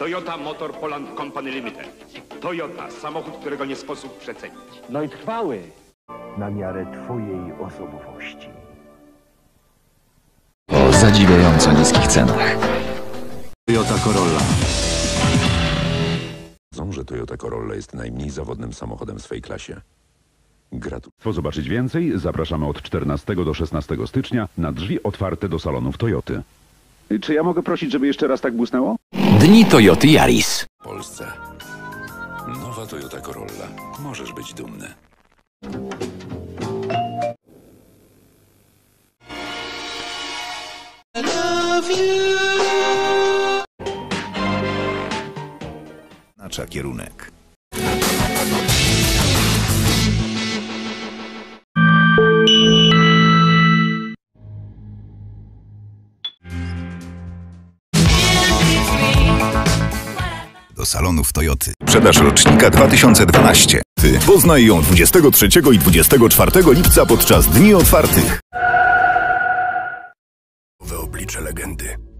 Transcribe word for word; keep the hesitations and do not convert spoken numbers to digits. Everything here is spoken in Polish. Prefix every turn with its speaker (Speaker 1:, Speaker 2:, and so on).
Speaker 1: Toyota Motor Poland Company Limited. Toyota, samochód, którego nie sposób przecenić.
Speaker 2: No i trwały.
Speaker 3: Na miarę twojej osobowości.
Speaker 4: O zadziwiająco niskich cenach.
Speaker 5: Toyota Corolla.
Speaker 6: Wiedzą, że Toyota Corolla jest najmniej zawodnym samochodem w swej klasie. Gratuluję.
Speaker 7: Po zobaczyć więcej zapraszamy od czternastego do szesnastego stycznia na drzwi otwarte do salonów Toyoty. Czy ja mogę prosić, żeby jeszcze raz tak błysnęło?
Speaker 4: Dni Toyoty Yaris.
Speaker 6: W Polsce. Nowa Toyota Corolla. Możesz być dumny.
Speaker 5: Znacza kierunek. Do salonów Toyoty. Sprzedaż rocznika dwa tysiące dwanaście. Ty poznaj ją dwudziestego trzeciego i dwudziestego czwartego lipca podczas Dni Otwartych. Nowe oblicze legendy.